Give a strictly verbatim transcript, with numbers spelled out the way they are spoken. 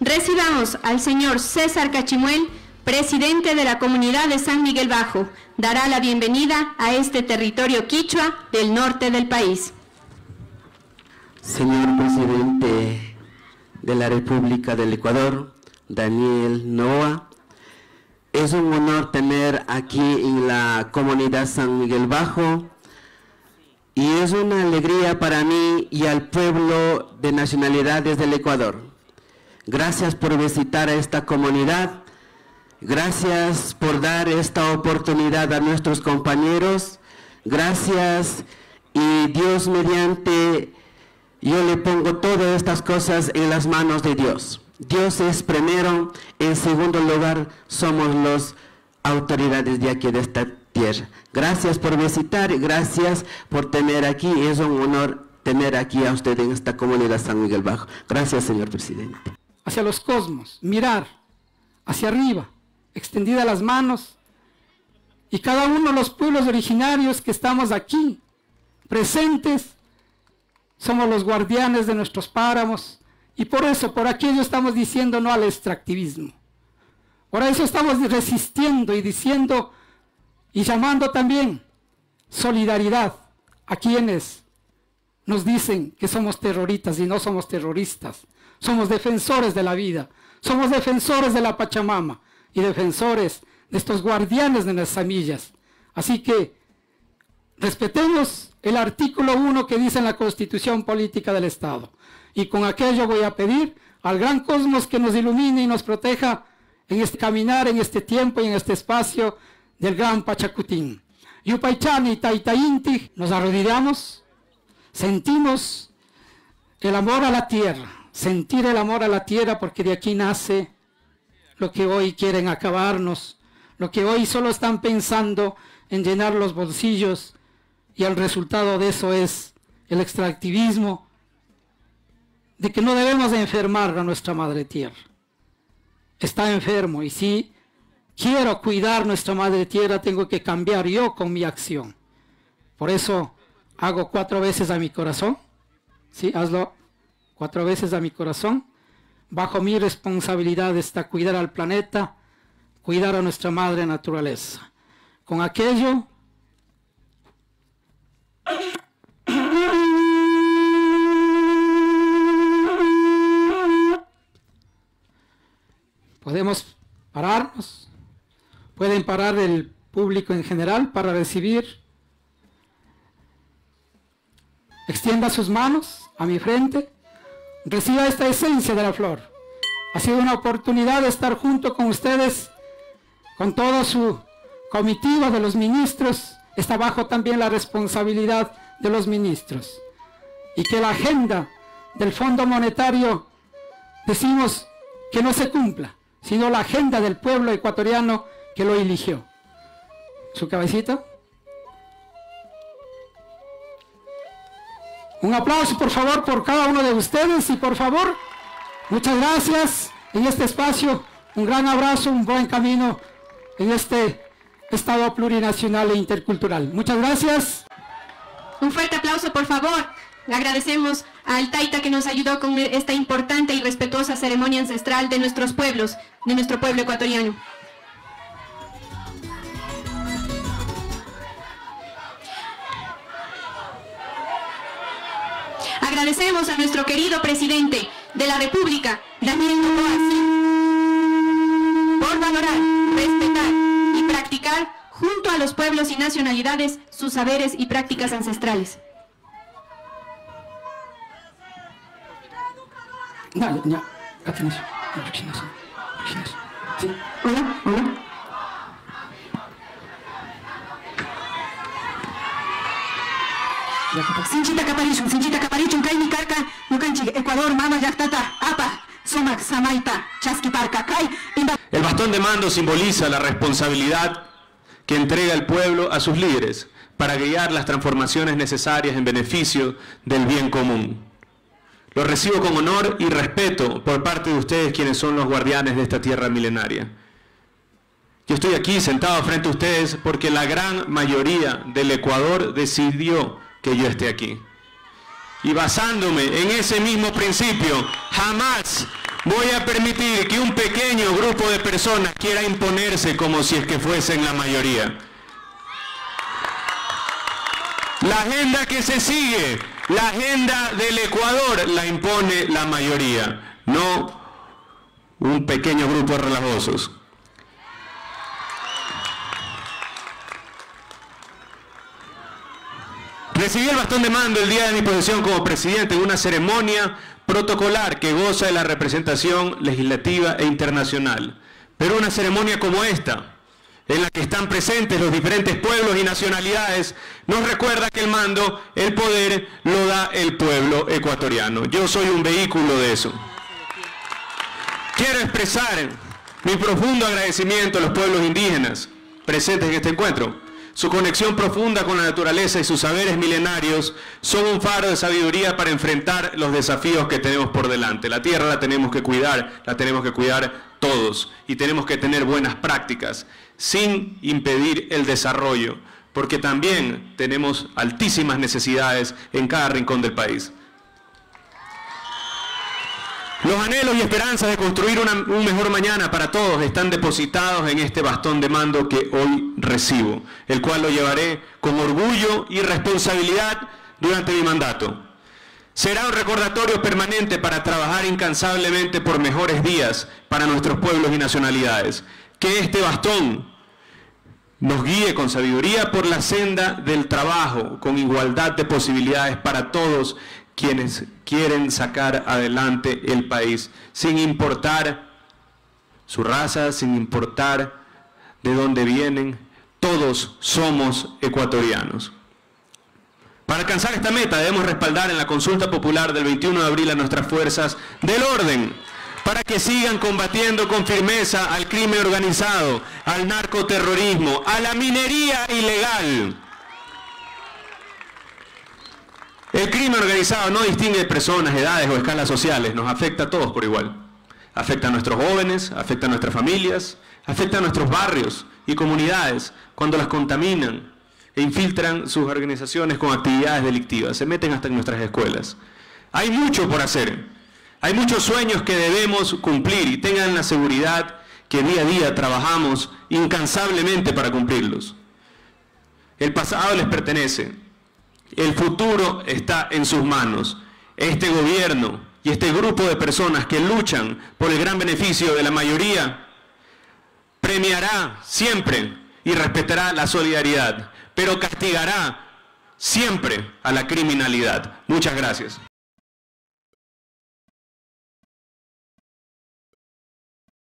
Recibamos al señor César Cachimuel, presidente de la comunidad de San Miguel Bajo. Dará la bienvenida a este territorio quichua del norte del país. Señor presidente de la República del Ecuador, Daniel Noboa, es un honor tener aquí en la comunidad San Miguel Bajo y es una alegría para mí y al pueblo de nacionalidades del Ecuador. Gracias por visitar a esta comunidad, gracias por dar esta oportunidad a nuestros compañeros, gracias y Dios mediante, yo le pongo todas estas cosas en las manos de Dios. Dios es primero, en segundo lugar somos las autoridades de aquí de esta tierra. Gracias por visitar, gracias por tener aquí, es un honor tener aquí a usted en esta comunidad San Miguel Bajo. Gracias, señor presidente. Hacia los cosmos, mirar hacia arriba, extendidas las manos, y cada uno de los pueblos originarios que estamos aquí, presentes, somos los guardianes de nuestros páramos, y por eso, por aquello estamos diciendo no al extractivismo. Por eso estamos resistiendo y diciendo y llamando también solidaridad a quienes nos dicen que somos terroristas y no somos terroristas. Somos defensores de la vida, somos defensores de la Pachamama y defensores de estos guardianes de nuestras semillas. Así que respetemos el artículo uno que dice en la Constitución Política del Estado. Y con aquello voy a pedir al gran cosmos que nos ilumine y nos proteja en este caminar, en este tiempo y en este espacio del gran Pachacutín. Yupaychani Taitainti, nos arrodillamos, sentimos el amor a la tierra, sentir el amor a la tierra porque de aquí nace lo que hoy quieren acabarnos, lo que hoy solo están pensando en llenar los bolsillos y el resultado de eso es el extractivismo, de que no debemos de enfermar a nuestra madre tierra. Está enfermo y si quiero cuidar nuestra madre tierra tengo que cambiar yo con mi acción. Por eso hago cuatro veces a mi corazón, ¿sí? Hazlo cuatro veces a mi corazón. Bajo mi responsabilidad está cuidar al planeta, cuidar a nuestra madre naturaleza. Con aquello podemos pararnos, pueden parar el público en general para recibir. Extienda sus manos a mi frente, reciba esta esencia de la flor. Ha sido una oportunidad de estar junto con ustedes, con toda su comitiva de los ministros. Está bajo también la responsabilidad de los ministros. Y que la agenda del Fondo Monetario, decimos que no se cumpla, sino la agenda del pueblo ecuatoriano que lo eligió. Su cabecita. Un aplauso, por favor, por cada uno de ustedes y por favor, muchas gracias en este espacio. Un gran abrazo, un buen camino en este Estado plurinacional e intercultural. Muchas gracias. Un fuerte aplauso, por favor. Le agradecemos al Taita que nos ayudó con esta importante y respetuosa ceremonia ancestral de nuestros pueblos, de nuestro pueblo ecuatoriano. Agradecemos a nuestro querido presidente de la República, Daniel Noboa, por valorar, respetar y practicar junto a los pueblos y nacionalidades sus saberes y prácticas ancestrales. Dale, ya, sí. Hola, hola. Sinchita caparichun, sinchita caparichun, kay nikarka, nukanchi, Ecuador, mama yaktata, apa, somak, samaita, chasquiparca, kay, imba. El bastón de mando simboliza la responsabilidad que entrega el pueblo a sus líderes para guiar las transformaciones necesarias en beneficio del bien común. Lo recibo con honor y respeto por parte de ustedes quienes son los guardianes de esta tierra milenaria. Yo estoy aquí sentado frente a ustedes porque la gran mayoría del Ecuador decidió que yo esté aquí. Y basándome en ese mismo principio, jamás voy a permitir que un pequeño grupo de personas quiera imponerse como si es que fuesen la mayoría. La agenda que se sigue, la agenda del Ecuador, la impone la mayoría, no un pequeño grupo de relajosos. Recibí el bastón de mando el día de mi posesión como presidente en una ceremonia protocolar que goza de la representación legislativa e internacional. Pero una ceremonia como esta, en la que están presentes los diferentes pueblos y nacionalidades, nos recuerda que el mando, el poder, lo da el pueblo ecuatoriano. Yo soy un vehículo de eso. Quiero expresar mi profundo agradecimiento a los pueblos indígenas presentes en este encuentro. Su conexión profunda con la naturaleza y sus saberes milenarios son un faro de sabiduría para enfrentar los desafíos que tenemos por delante. La tierra la tenemos que cuidar, la tenemos que cuidar todos y tenemos que tener buenas prácticas sin impedir el desarrollo, porque también tenemos altísimas necesidades en cada rincón del país. Los anhelos y esperanzas de construir una, un mejor mañana para todos están depositados en este bastón de mando que hoy recibo, el cual lo llevaré con orgullo y responsabilidad durante mi mandato. Será un recordatorio permanente para trabajar incansablemente por mejores días para nuestros pueblos y nacionalidades. Que este bastón nos guíe con sabiduría por la senda del trabajo, con igualdad de posibilidades para todos quienes quieren sacar adelante el país, sin importar su raza, sin importar de dónde vienen, todos somos ecuatorianos. Para alcanzar esta meta debemos respaldar en la consulta popular del veintiuno de abril a nuestras fuerzas del orden, para que sigan combatiendo con firmeza al crimen organizado, al narcoterrorismo, a la minería ilegal. El crimen organizado no distingue personas, edades o escalas sociales, nos afecta a todos por igual. Afecta a nuestros jóvenes, afecta a nuestras familias, afecta a nuestros barrios y comunidades cuando las contaminan e infiltran sus organizaciones con actividades delictivas, se meten hasta en nuestras escuelas. Hay mucho por hacer, hay muchos sueños que debemos cumplir y tengan la seguridad que día a día trabajamos incansablemente para cumplirlos. El pasado les pertenece. El futuro está en sus manos. Este gobierno y este grupo de personas que luchan por el gran beneficio de la mayoría premiará siempre y respetará la solidaridad, pero castigará siempre a la criminalidad. Muchas gracias.